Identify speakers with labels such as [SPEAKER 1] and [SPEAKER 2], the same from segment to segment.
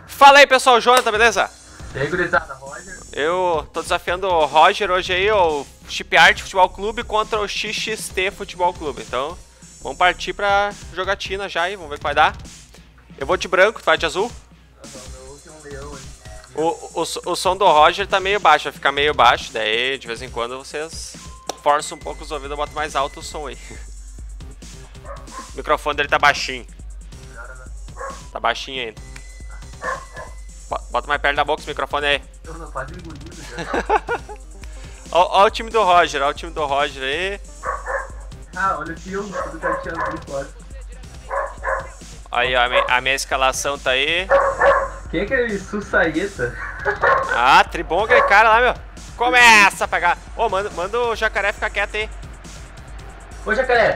[SPEAKER 1] Fala aí, pessoal, Jonathan, beleza?
[SPEAKER 2] E aí, gurizada, Roger?
[SPEAKER 1] Eu tô desafiando o Roger hoje aí, o Chip Art Futebol Clube contra o XXT Futebol Clube. Então, vamos partir pra jogatina já aí, vamos ver o que vai dar. Eu vou de branco, tu vai de azul?
[SPEAKER 2] Meu tem um leão aí.
[SPEAKER 1] O som do Roger tá meio baixo, vai ficar meio baixo, daí de vez em quando vocês forçam um pouco os ouvidos, eu boto mais alto o som aí. O microfone dele tá baixinho. Tá baixinho ainda. Bota mais perto da boca esse microfone aí.
[SPEAKER 2] Eu não quase engolido já.
[SPEAKER 1] Ó o time do Roger, ó o time do Roger aí.
[SPEAKER 2] Ah, olha o filme, tudo carteando por fora.
[SPEAKER 1] Aí, ó, a minha escalação tá aí.
[SPEAKER 2] Quem é aquele Sussaeta?
[SPEAKER 1] Ah, tribom aquele cara lá, meu. Começa a pegar. Ô, manda o jacaré ficar quieto aí.
[SPEAKER 2] Ô, jacaré!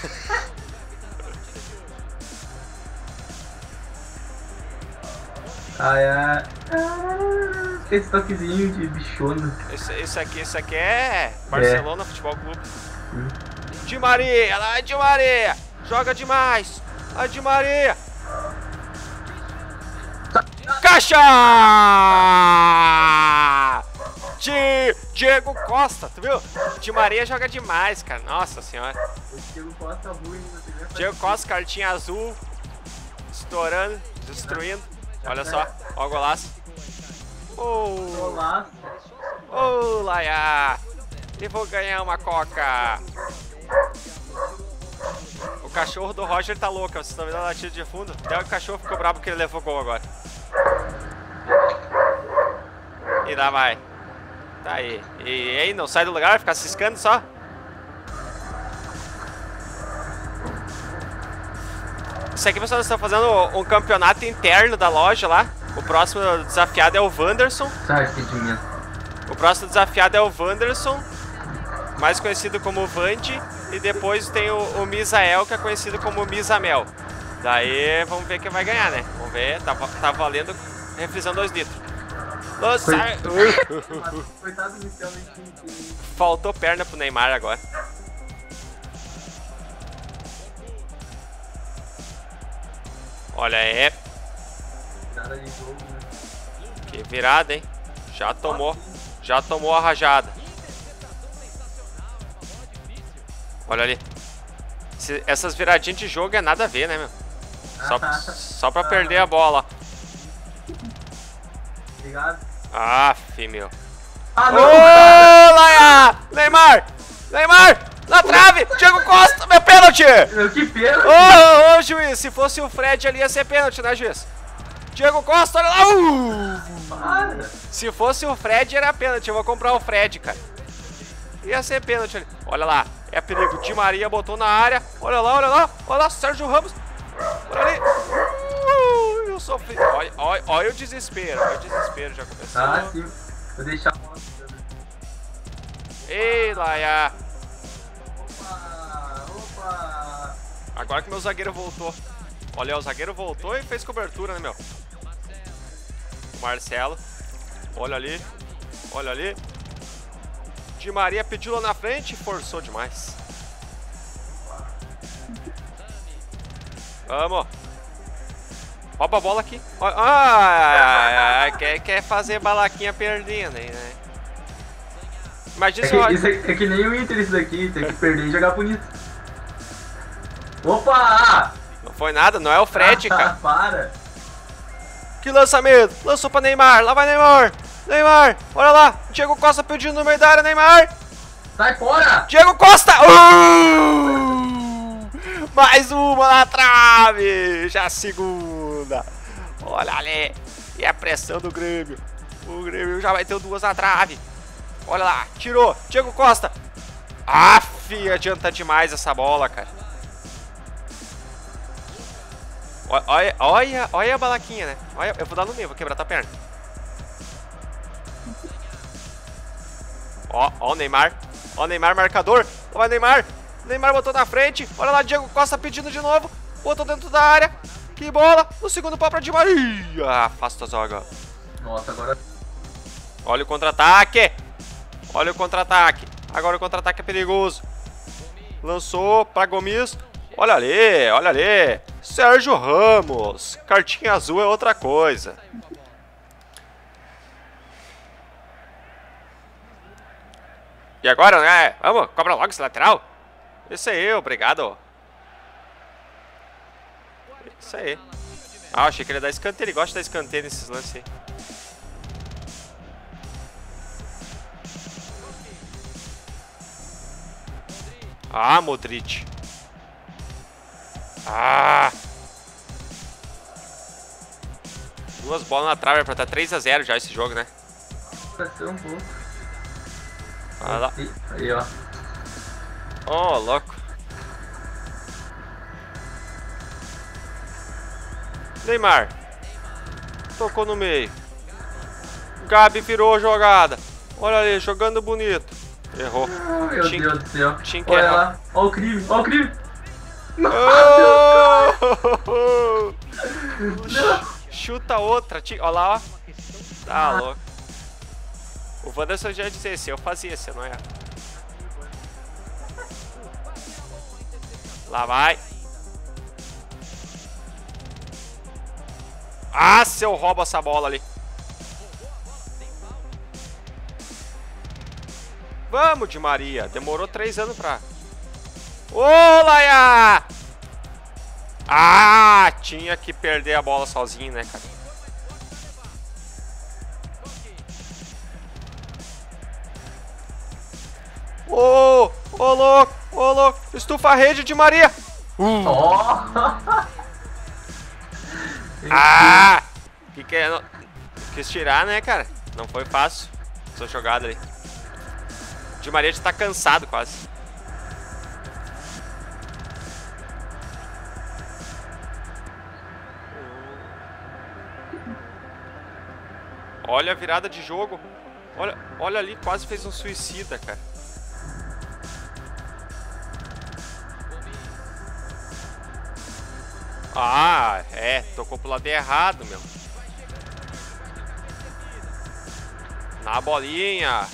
[SPEAKER 2] Ai, ai. Esse toquezinho de bichona.
[SPEAKER 1] Isso aqui é Barcelona Futebol Clube. Di Maria, lá Di Maria. Joga demais. A Di Maria. Caixa! Diego Costa, tu viu? Di Maria joga demais, cara. Nossa senhora.
[SPEAKER 2] O Diego Costa ruim, não sei nem.
[SPEAKER 1] Diego Costa, cartinha azul. Estourando, destruindo. Olha só, ó o golaço.
[SPEAKER 2] Olá.
[SPEAKER 1] Ô, Laia! E vou ganhar uma coca. O cachorro do Roger tá louco, vocês estão vendo a latida de fundo? Até o cachorro ficou bravo porque ele levou gol agora. E lá vai. Tá aí. E aí, não sai do lugar, ficar ciscando só? Isso aqui, pessoal, nós estamos fazendo um campeonato interno da loja lá. O próximo desafiado é o Wanderson. O próximo desafiado é o Wanderson, mais conhecido como Vandi. E depois tem o Misael, que é conhecido como Misamel. Daí vamos ver quem vai ganhar, né? Vamos ver, tá valendo refrisão 2 litros.
[SPEAKER 2] Coitado inicialmente.
[SPEAKER 1] Faltou perna pro Neymar agora. Olha,
[SPEAKER 2] Nada de jogo, né?
[SPEAKER 1] que virada, hein? Já tomou a rajada. Olha ali. Essas viradinhas de jogo é nada a ver, né, meu? Só pra perder a bola.
[SPEAKER 2] Obrigado.
[SPEAKER 1] Aff, meu.
[SPEAKER 2] Ah,
[SPEAKER 1] Ô,
[SPEAKER 2] não!
[SPEAKER 1] Laia! Neymar! Na trave! Diego Costa! Meu pênalti!
[SPEAKER 2] Que pênalti!
[SPEAKER 1] Ô, juiz! Se fosse o Fred ali ia ser pênalti, né, juiz? Diego Costa, olha lá!
[SPEAKER 2] Para!
[SPEAKER 1] Se fosse o Fred era pênalti. Eu vou comprar o Fred, cara. Ia ser pênalti ali. Olha lá, é perigo. Di Maria botou na área. Olha lá, Sérgio Ramos. Olha ali. Eu sofri. Olha o desespero. Já começou.
[SPEAKER 2] Ah, sim. Vou deixar a bola.
[SPEAKER 1] Ei, Laia.
[SPEAKER 2] Opa!
[SPEAKER 1] Agora que meu zagueiro voltou. Olha, o zagueiro voltou e fez cobertura, né, meu? O Marcelo. Olha ali. Di Maria pediu lá na frente e forçou demais. Vamos. Rouba a bola aqui. Quer fazer balaquinha perdendo aí, né? Imagina se
[SPEAKER 2] É que nem o Inter isso daqui, tem que perder e jogar bonito. Opa!
[SPEAKER 1] Não foi nada, não é o Fred, cara.
[SPEAKER 2] Para!
[SPEAKER 1] Que lançamento! Lançou pra Neymar, lá vai Neymar! Olha lá! Diego Costa pedindo no meio da área, Neymar!
[SPEAKER 2] Sai fora!
[SPEAKER 1] Diego Costa! Mais uma na trave! Já a segunda! Olha ali! E a pressão do Grêmio! O Grêmio já vai ter 2 na trave! Olha lá! Tirou! Diego Costa! Aff! Adianta demais essa bola, cara! Olha a balaquinha, né? Olha, eu vou dar no meio, vou quebrar tua perna. Ó o Neymar. Ó o Neymar, marcador. Vai Neymar. Neymar botou na frente. Olha lá, Diego Costa pedindo de novo. Botou dentro da área. Que bola. No segundo pau pra Di Maria. Afasta a zaga.
[SPEAKER 2] Nossa, agora...
[SPEAKER 1] Olha o contra-ataque. Agora o contra-ataque é perigoso. Lançou pra Gomes. Olha ali, olha ali. Sérgio Ramos. Cartinha azul é outra coisa. E agora, né? Vamos, cobra logo esse lateral. Isso aí, obrigado. Isso aí. Ah, achei que ele ia dar escanteio. Ele gosta de dar escanteio nesses lances aí. Ah, Modric. Ah! 2 bolas na trave pra estar 3 a 0 já esse jogo, né?
[SPEAKER 2] Vai ser um pouco.
[SPEAKER 1] Olha lá.
[SPEAKER 2] Aí, ó.
[SPEAKER 1] Oh, louco. Neymar. Tocou no meio. Gabi virou a jogada. Olha ali, jogando bonito. Errou.
[SPEAKER 2] Oh, meu Deus do céu.
[SPEAKER 1] Olha
[SPEAKER 2] lá. Olha o crime, olha o crime.
[SPEAKER 1] Oh! Chuta outra. Olha lá, ó. Tá louco. O Wanderson já disse, se eu fazia, se não é. Lá vai. Ah, se eu roubo essa bola ali. Vamos, Di Maria. Demorou 3 anos pra... Ô, Laia! Ah, tinha que perder a bola sozinho, né, cara? Ô, louco, ô, louco. Estufa a rede, Di Maria. Ah! Que é? Quis tirar, né, cara? Não foi fácil essa jogada ali. Di Maria já tá cansado quase. Olha a virada de jogo. Olha ali, quase fez um suicida, cara. Ah, é, tocou pro lado errado, meu. Na bolinha.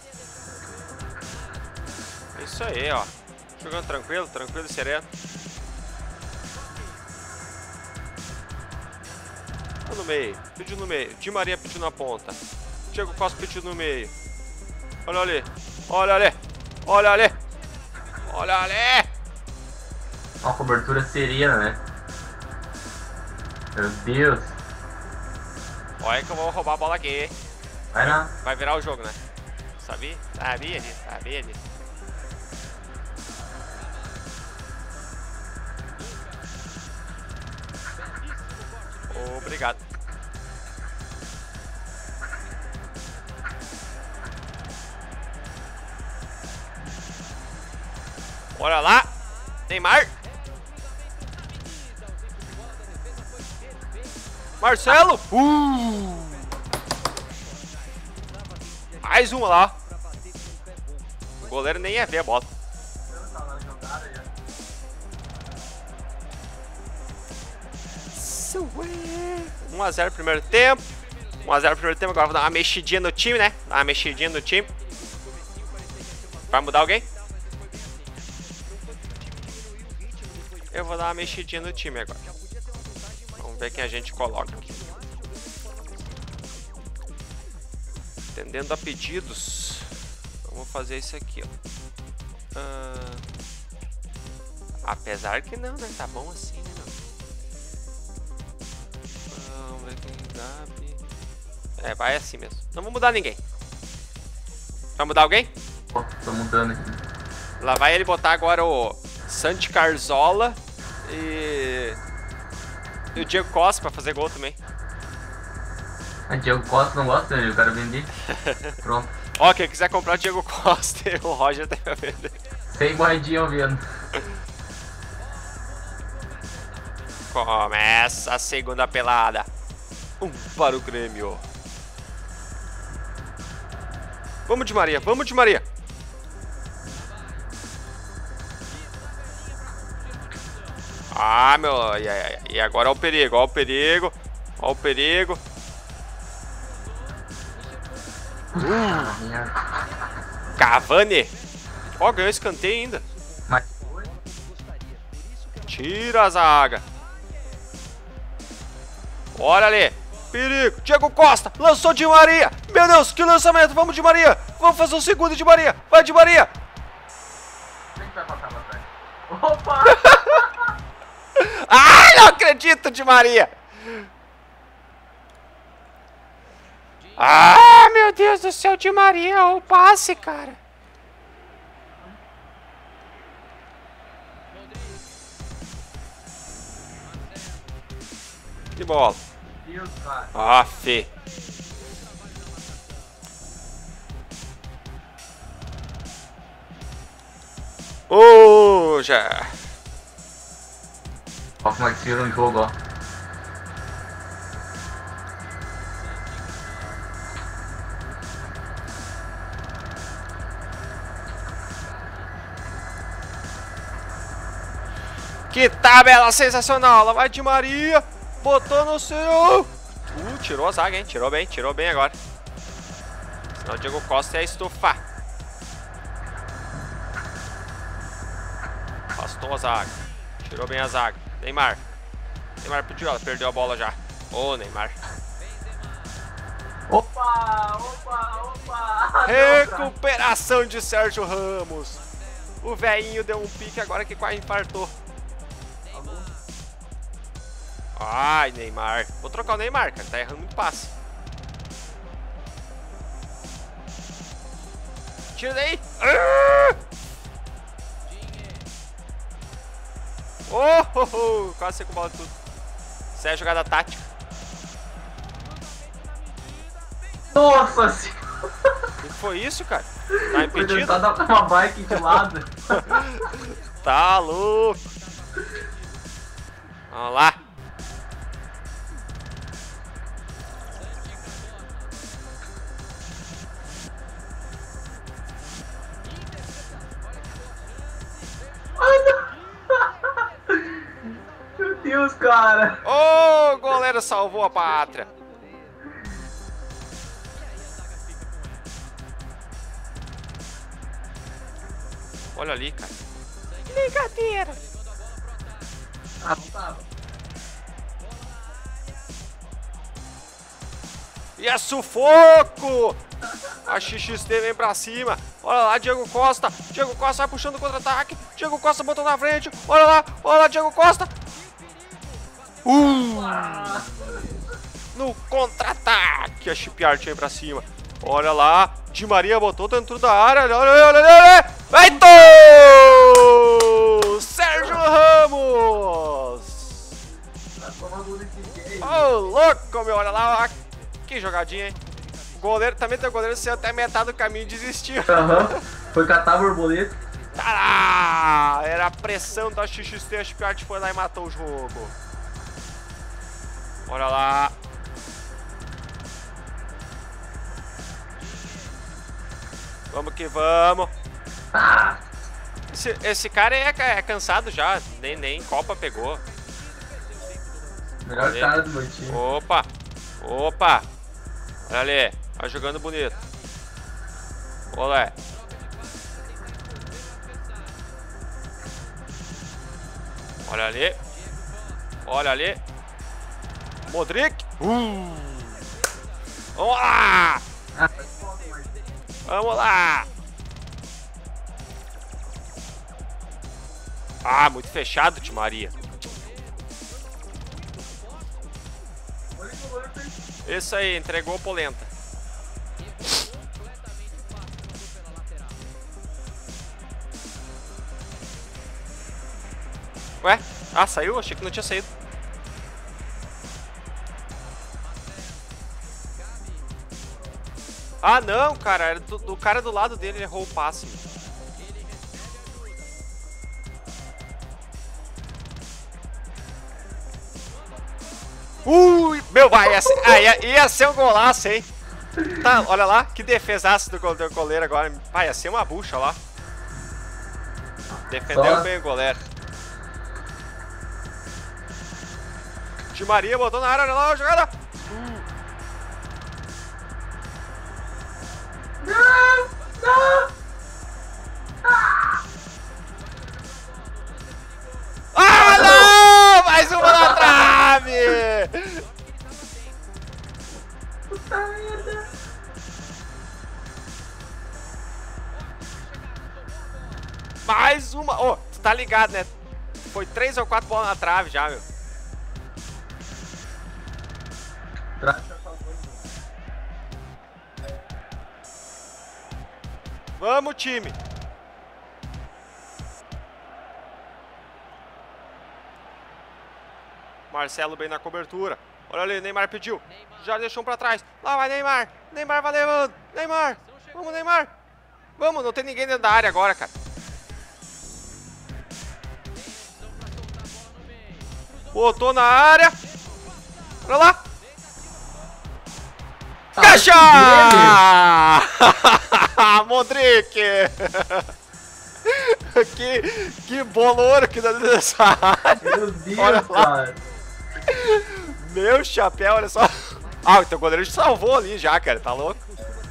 [SPEAKER 1] Isso aí, ó. Jogando tranquilo, tranquilo e sereno. Tá no meio, pediu no meio. Di Maria pediu na ponta. Diego Costa pediu no meio. Olha ali, olha ali, olha ali, olha ali.
[SPEAKER 2] Uma cobertura serena, né? Meu Deus.
[SPEAKER 1] Olha que eu vou roubar a bola aqui.
[SPEAKER 2] Vai lá.
[SPEAKER 1] Vai virar o jogo, né? Sabia? Sabia disso, sabia disso. Obrigado. Olha lá. Neymar. Marcelo. Mais uma lá. O goleiro nem ia ver a bola. 1 a 0 primeiro tempo. 1 a 0 primeiro tempo. Agora vou dar uma mexidinha no time, né? Dar uma mexidinha no time. Vai mudar alguém? Eu vou dar uma mexidinha no time agora. Vamos ver quem a gente coloca aqui. Atendendo a pedidos. Vamos fazer isso aqui, ó. Apesar que não, né? Tá bom assim, né? Vamos ver quem Gabi. É, vai assim mesmo. Não vou mudar ninguém. Vai mudar alguém?
[SPEAKER 2] Tô mudando aqui.
[SPEAKER 1] Lá vai ele botar agora o Santi Carzola e o Diego Costa pra fazer gol também.
[SPEAKER 2] A Diego Costa não gosta, eu quero vender. Pronto.
[SPEAKER 1] Ó, quem quiser comprar o Diego Costa, o Roger tem pra vender.
[SPEAKER 2] 100 moedinhas vendo.
[SPEAKER 1] Começa a segunda pelada. Para o Grêmio. Vamos, Di Maria, vamos, Di Maria. Ah, meu. E agora é o perigo, ó o perigo. Ó o perigo. Cavani. Ó, ganhou escanteio ainda.
[SPEAKER 2] Mas...
[SPEAKER 1] Tira a zaga. Olha ali. Perigo. Diego Costa. Lançou Di Maria. Meu Deus, que lançamento. Vamos, Di Maria. Vamos fazer um segundo, Di Maria. Vai, Di Maria.
[SPEAKER 2] Quem vai passar pra trás? Opa!
[SPEAKER 1] Ai, não acredito, Di Maria. Ah, meu Deus do céu, Di Maria. O passe, cara. Que bola. Ah, Fê. Já.
[SPEAKER 2] Olha como é que tira um jogo, ó.
[SPEAKER 1] Que tabela sensacional. Ela vai de Maria. Botou no seu. Tirou a zaga, hein? Tirou bem agora. Senão o Diego Costa ia estufar. Afastou a zaga. Tirou bem a zaga. Neymar pediu, ela perdeu a bola já. Ô, Neymar.
[SPEAKER 2] Opa!
[SPEAKER 1] Recuperação de Sérgio Ramos. O velhinho deu um pique agora que quase infartou. Ai, Neymar. Vou trocar o Neymar, cara. Tá errando muito passe. Tira daí. Quase sei com bola de tudo. Essa é a jogada tática.
[SPEAKER 2] Nossa senhora.
[SPEAKER 1] O que foi isso, cara? Tá impedido?
[SPEAKER 2] Tá dando uma bike de lado.
[SPEAKER 1] Tá louco. Vamos lá.
[SPEAKER 2] Meu Deus, cara.
[SPEAKER 1] Ô, goleiro salvou a pátria. Olha ali, cara. Brincadeira. E é sufoco. A XXT vem pra cima. Olha lá, Diego Costa. Diego Costa vai puxando o contra-ataque. Diego Costa botou na frente. Olha lá, Diego Costa. No contra-ataque. A Shipyard vem pra cima. Olha lá. Di Maria botou dentro da área. Olha. Feito! Sérgio Ramos. Ô, louco, meu. Olha lá. Que jogadinha, hein? Goleiro, também tem o goleiro saiu até metade do caminho e desistiu.
[SPEAKER 2] Foi catar a borboleta.
[SPEAKER 1] Era a pressão da XXT, a Shipyard foi lá e matou o jogo. Olha lá. Vamos que vamos. Esse cara é cansado já, nem Copa pegou.
[SPEAKER 2] Melhor cara do meu time.
[SPEAKER 1] Opa. Olha ali, tá jogando bonito. Olé. Olha ali. Modric. Vamos lá. Vamos lá. Muito fechado, Di Maria. Isso aí, entregou polenta. Ué? Saiu? Achei que não tinha saído. Não, cara. Era do cara do lado dele, ele errou o passe. Meu, ia ser um golaço, hein? Tá, olha lá, que defesaço do goleiro agora. Ia ser uma bucha lá. Defendeu bem o goleiro. Di Maria botou na área, olha lá a jogada. Não!
[SPEAKER 2] Puta merda.
[SPEAKER 1] Mais uma. Ô, tu tá ligado, né? Foi 3 ou 4 bolas na trave já, meu. Vamos, time. Marcelo bem na cobertura. Olha ali, Neymar pediu. Já deixou um pra trás. Lá vai Neymar. Neymar vai levando. Neymar. Vamos, Neymar. Vamos, não tem ninguém dentro da área agora, cara. Botou na área. Olha lá. Caixa! Modric! que bolor que dá nessa área.
[SPEAKER 2] Meu Deus,
[SPEAKER 1] olha lá.
[SPEAKER 2] cara.
[SPEAKER 1] Meu chapéu, olha só. Ah, o teu goleiro te salvou ali já, cara. Tá louco?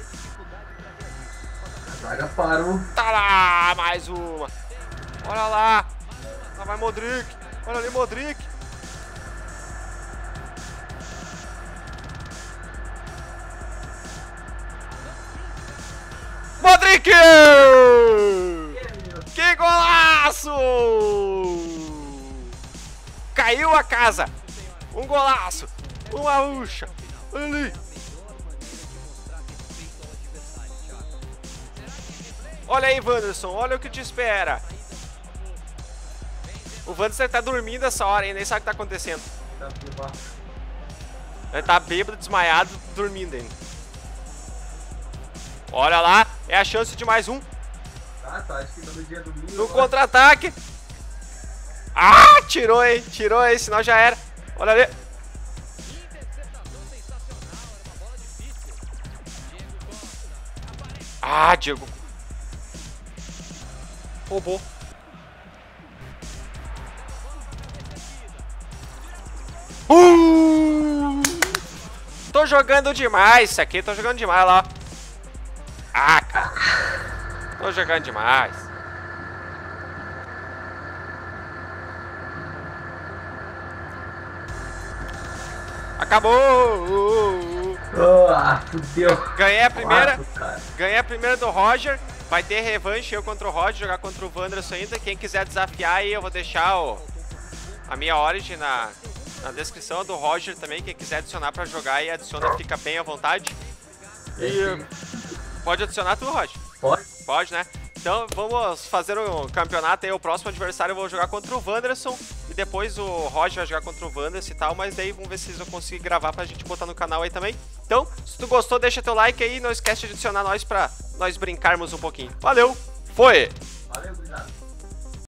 [SPEAKER 2] A zaga parou.
[SPEAKER 1] Tá lá, mais uma. Olha lá. Lá vai Modric. Olha ali, Modric. Modric! Que golaço! Caiu a casa. Um golaço. Uma ucha. Olha ali. Olha aí, Wanderson. Olha o que te espera. O Wanderson tá dormindo essa hora, hein? Nem sabe o que tá acontecendo. Ele tá bêbado, desmaiado, dormindo ainda. Olha lá. É a chance de mais um.
[SPEAKER 2] Tá, acho que todo dia domingo.
[SPEAKER 1] No contra-ataque. Ah, tirou, hein? Tirou, hein? Senão já era. Olha ali. Ah, Diego. Roubou. Tô jogando demais isso aqui. Tô jogando demais lá. Ah, cara. Tô jogando demais. Acabou!
[SPEAKER 2] Fudeu.
[SPEAKER 1] Ganhei a primeira. Ganhei a primeira do Roger. Vai ter revanche eu contra o Roger, jogar contra o Wanderson ainda. Quem quiser desafiar aí, eu vou deixar a minha origin na descrição do Roger também. Quem quiser adicionar pra jogar aí, adiciona, fica bem à vontade. E pode adicionar tu, Roger?
[SPEAKER 2] Pode.
[SPEAKER 1] Pode, né? Então vamos fazer o campeonato aí. O próximo adversário eu vou jogar contra o Wanderson. E depois o Roger vai jogar contra o Wanderson e tal. Mas daí vamos ver se eu consigo gravar pra gente botar no canal aí também. Então, se tu gostou, deixa teu like aí. Não esquece de adicionar nós pra nós brincarmos um pouquinho. Valeu, foi!